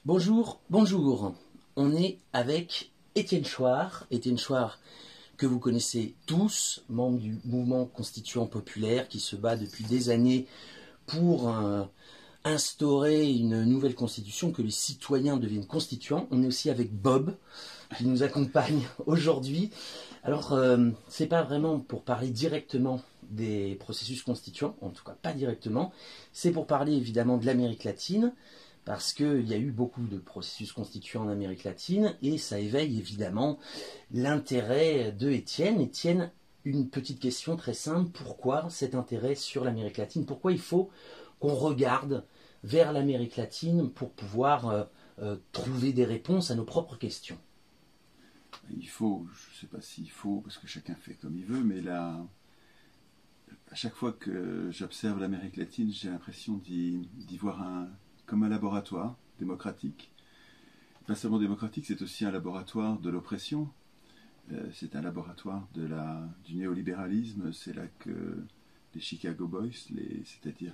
Bonjour, bonjour. On est avec Étienne Chouard. Étienne Chouard, que vous connaissez tous, membre du mouvement constituant populaire qui se bat depuis des années pour instaurer une nouvelle constitution, que les citoyens deviennent constituants. On est aussi avec Bob, qui nous accompagne aujourd'hui. Alors, c'est pas vraiment pour parler directement des processus constituants, en tout cas pas directement, c'est pour parler évidemment de l'Amérique latine, parce qu'il y a eu beaucoup de processus constituants en Amérique latine, et ça éveille évidemment l'intérêt de Étienne. Étienne, une petite question très simple, pourquoi cet intérêt sur l'Amérique latine? Pourquoi il faut qu'on regarde vers l'Amérique latine pour pouvoir trouver des réponses à nos propres questions? Il faut, je ne sais pas s'il faut, parce que chacun fait comme il veut, mais là, à chaque fois que j'observe l'Amérique latine, j'ai l'impression d'y voir comme un laboratoire démocratique. Pas seulement démocratique, c'est aussi un laboratoire de l'oppression. C'est un laboratoire du néolibéralisme. C'est là que les Chicago Boys, c'est-à-dire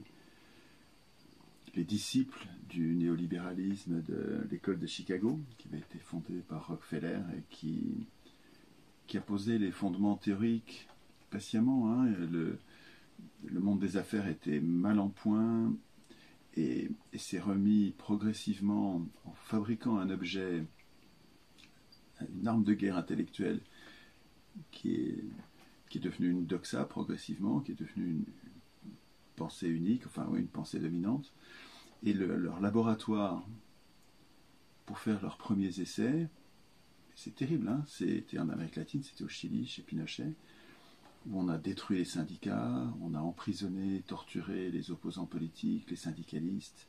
les disciples du néolibéralisme de l'école de Chicago, qui avait été fondée par Rockefeller et qui a posé les fondements théoriques patiemment. Le monde des affaires était mal en point et s'est remis progressivement en fabriquant un objet, une arme de guerre intellectuelle qui est devenue une doxa progressivement, qui est devenue une pensée unique, enfin oui, une pensée dominante. Et leur laboratoire pour faire leurs premiers essais, c'est terrible, hein, c'était en Amérique latine, c'était au Chili, chez Pinochet, où on a détruit les syndicats, on a emprisonné, torturé les opposants politiques, les syndicalistes.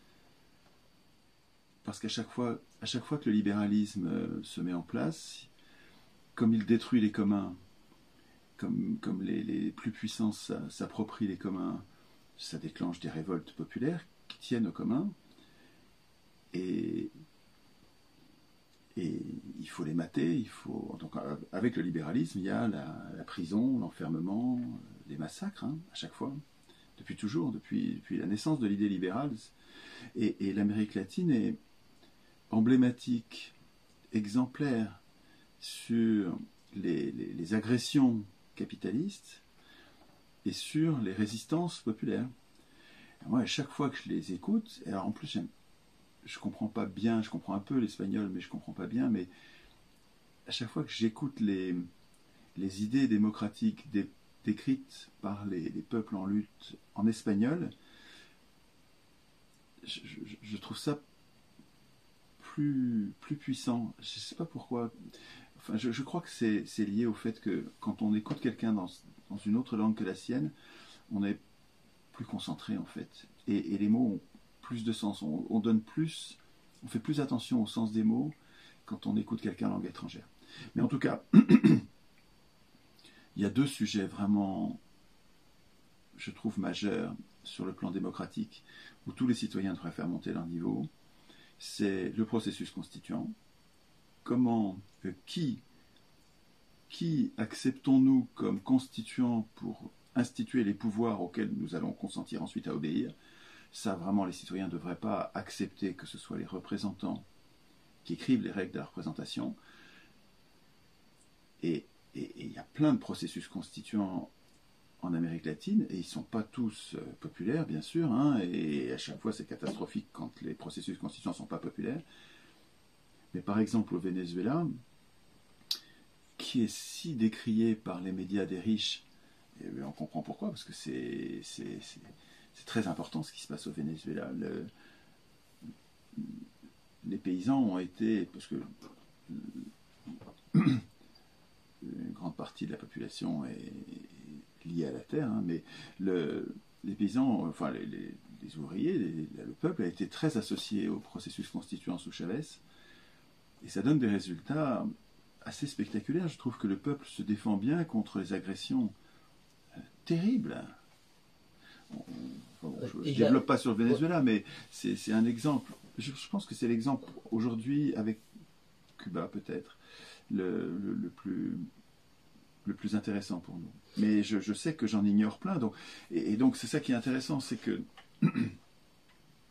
Parce qu'à chaque fois que le libéralisme se met en place, comme il détruit les communs, comme les plus puissants s'approprient les communs, ça déclenche des révoltes populaires qui tiennent aux communs, et il faut les mater. Donc, avec le libéralisme, il y a la prison, l'enfermement, les massacres, hein, à chaque fois, depuis toujours, depuis la naissance de l'idée libérale. Et l'Amérique latine est emblématique, exemplaire sur les agressions capitalistes et sur les résistances populaires. Et moi, à chaque fois que je les écoute, et alors en plus, je comprends pas bien, je comprends un peu l'espagnol, mais je comprends pas bien, mais à chaque fois que j'écoute les idées démocratiques décrites par les peuples en lutte en espagnol, je trouve ça plus puissant. Je sais pas pourquoi. Enfin, je crois que c'est lié au fait que quand on écoute quelqu'un dans une autre langue que la sienne, on est plus concentré en fait. Et les mots ont plus de sens. On donne plus, on fait plus attention au sens des mots quand on écoute quelqu'un en langue étrangère. Mais en tout cas, il y a deux sujets vraiment, je trouve, majeurs sur le plan démocratique, où tous les citoyens devraient faire monter leur niveau. C'est le processus constituant. Comment, qui acceptons-nous comme constituants pour instituer les pouvoirs auxquels nous allons consentir ensuite à obéir? Ça, vraiment, les citoyens ne devraient pas accepter que ce soit les représentants qui écrivent les règles de la représentation. Et il y a plein de processus constituants en Amérique latine, et ils ne sont pas tous populaires, bien sûr, hein, et à chaque fois c'est catastrophique quand les processus constituants ne sont pas populaires. Mais par exemple au Venezuela, qui est si décrié par les médias des riches, et on comprend pourquoi, parce que c'est très important ce qui se passe au Venezuela. Les paysans ont été, parce que une grande partie de la population est liée à la terre, hein, mais les paysans, enfin les ouvriers, le peuple a été très associé au processus constituant sous Chavez, et ça donne des résultats assez spectaculaires. Je trouve que le peuple se défend bien contre les agressions terribles. Je ne développe pas sur le Venezuela, mais c'est un exemple. Je pense que c'est l'exemple aujourd'hui, avec Cuba peut-être, le plus intéressant pour nous. Mais je sais que j'en ignore plein. Donc c'est ça qui est intéressant, c'est que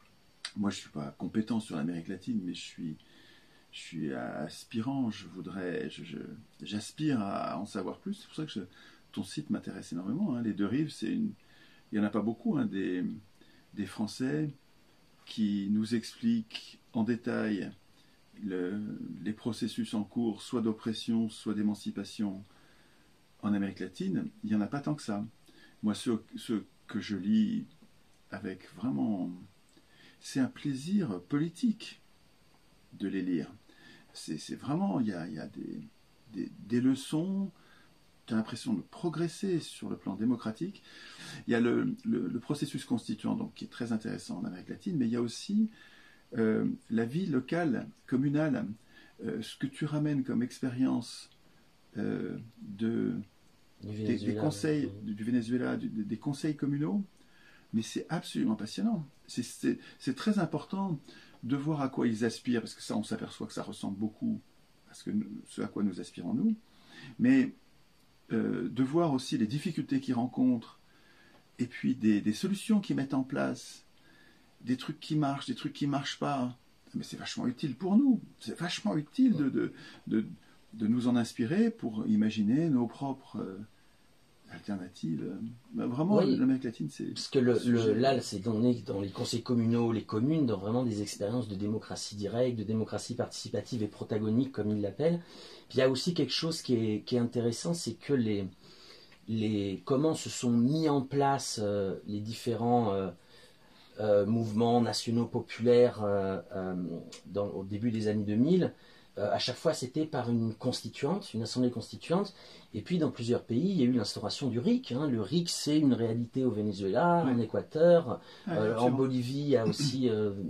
moi je ne suis pas compétent sur l'Amérique latine, mais je suis aspirant, j'aspire à en savoir plus. C'est pour ça que ton site m'intéresse énormément. Hein. Les Deux Rives, il n'y en a pas beaucoup, hein, des Français qui nous expliquent en détail les processus en cours, soit d'oppression, soit d'émancipation en Amérique latine. Il n'y en a pas tant que ça. Moi, ceux que je lis avec vraiment... C'est un plaisir politique de les lire. C'est vraiment, il y a des leçons, tu as l'impression de progresser sur le plan démocratique. Il y a le processus constituant, donc, qui est très intéressant en Amérique latine, mais il y a aussi la vie locale, communale, ce que tu ramènes comme expérience des conseils du Venezuela, des conseils communaux, mais c'est absolument passionnant. C'est très important de voir à quoi ils aspirent, parce que ça, on s'aperçoit que ça ressemble beaucoup à ce à quoi nous aspirons nous, mais de voir aussi les difficultés qu'ils rencontrent, et puis des solutions qu'ils mettent en place, des trucs qui marchent, des trucs qui ne marchent pas. Mais c'est vachement utile pour nous. C'est vachement utile de nous en inspirer pour imaginer nos propres alternatives. Vraiment, Oui, l'Amérique latine, c'est... parce que là, c'est dans les conseils communaux, les communes, dans vraiment des expériences de démocratie directe, de démocratie participative et protagonique, comme ils l'appellent. Puis il y a aussi quelque chose qui est intéressant, c'est que comment se sont mis en place les différents mouvements nationaux populaires au début des années 2000. À chaque fois, c'était par une assemblée constituante. Et puis, dans plusieurs pays, il y a eu l'instauration du RIC. Hein. Le RIC, c'est une réalité au Venezuela, en Équateur. En Bolivie, il y a aussi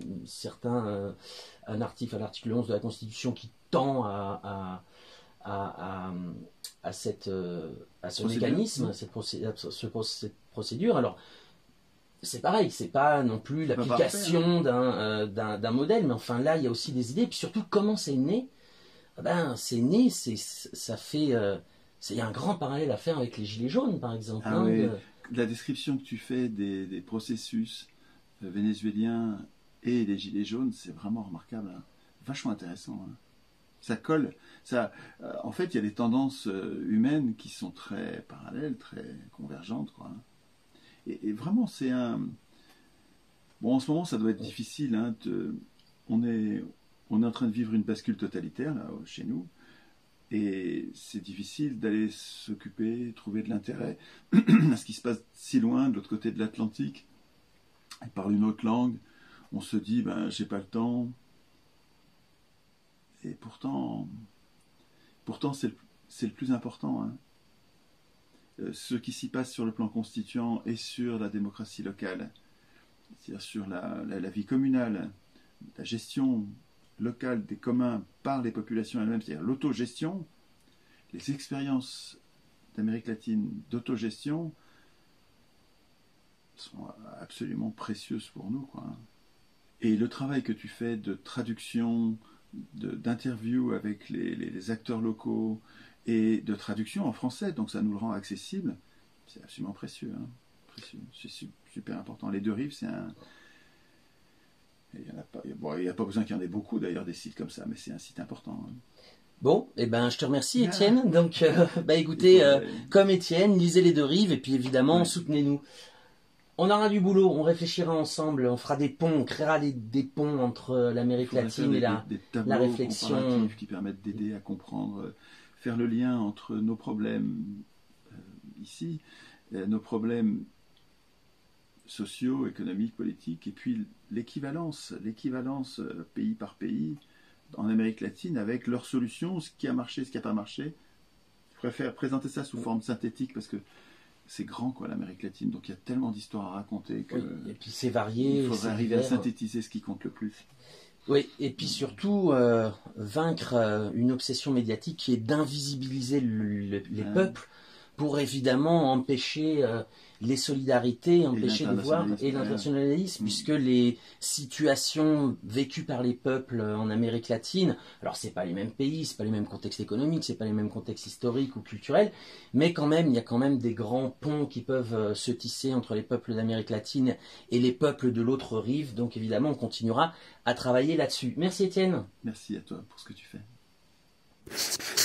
un article, l'article 11 de la Constitution qui tend à ce mécanisme, cette procédure. Alors, c'est pareil, c'est pas non plus l'application d'un modèle, mais enfin là, il y a aussi des idées. Puis surtout, comment c'est né? C'est né, ça fait... il y a un grand parallèle à faire avec les Gilets jaunes, par exemple. Oui. La description que tu fais des processus vénézuéliens et des Gilets jaunes, c'est vraiment remarquable. Hein. Vachement intéressant. Hein. Ça colle. En fait, il y a des tendances humaines qui sont très parallèles, très convergentes, quoi. Et vraiment, c'est un... Bon, en ce moment, ça doit être difficile. Hein, on est en train de vivre une bascule totalitaire, là, chez nous. Et c'est difficile d'aller s'occuper, trouver de l'intérêt à ce qui se passe si loin, de l'autre côté de l'Atlantique. Ils parlent une autre langue. On se dit, j'ai pas le temps. Et pourtant c'est le plus important. Hein. Ce qui s'y passe sur le plan constituant et sur la démocratie locale, c'est-à-dire sur la vie communale, la gestion locale des communs par les populations elles-mêmes, c'est-à-dire l'autogestion, les expériences d'Amérique latine d'autogestion sont absolument précieuses pour nous, quoi. Et le travail que tu fais de traduction, d'interview avec les acteurs locaux et de traduction en français, donc ça nous le rend accessible, c'est absolument précieux. Hein. Précieux. C'est super important. Les Deux Rives, c'est un... Il n'y a pas besoin qu'il y en ait beaucoup d'ailleurs des sites comme ça, mais c'est un site important. Hein. Bon, je te remercie Étienne. Donc, écoutez, comme Étienne, lisez Les Deux Rives et puis évidemment, soutenez-nous. On aura du boulot, on réfléchira ensemble, on fera des ponts, on créera des ponts entre l'Amérique latine et la réflexion qui permettent d'aider à comprendre, faire le lien entre nos problèmes ici, nos problèmes sociaux, économiques, politiques, et puis l'équivalence pays par pays en Amérique latine avec leurs solutions, ce qui a marché, ce qui n'a pas marché. Je préfère présenter ça sous forme synthétique parce que c'est grand, quoi, l'Amérique latine. Donc il y a tellement d'histoires à raconter que... Et puis c'est varié. Il faudrait arriver à synthétiser ce qui compte le plus. Oui, et puis surtout vaincre une obsession médiatique qui est d'invisibiliser les peuples pour évidemment empêcher les solidarités, empêcher de voir, et l'internationalisme, puisque les situations vécues par les peuples en Amérique latine, alors c'est pas les mêmes pays, c'est pas les mêmes contextes économiques, c'est pas les mêmes contextes historiques ou culturels, mais quand même, il y a quand même des grands ponts qui peuvent se tisser entre les peuples d'Amérique latine et les peuples de l'autre rive, donc évidemment on continuera à travailler là-dessus. Merci Étienne. Merci à toi pour ce que tu fais.